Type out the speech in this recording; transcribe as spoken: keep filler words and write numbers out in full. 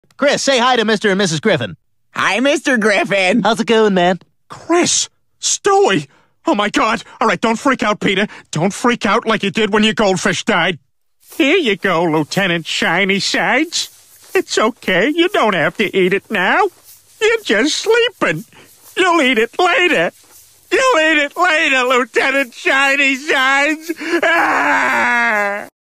Chris, say hi to Mister and Missus Griffin. Hi, Mister Griffin. How's it going, man? Chris! Stewie! Oh, my God. All right, don't freak out, Peter. Don't freak out like you did when your goldfish died. Here you go, Lieutenant Shiny Sides. It's okay. You don't have to eat it now. You're just sleeping. You'll eat it later. You'll eat it later, Lieutenant Shiny Sides. Ah!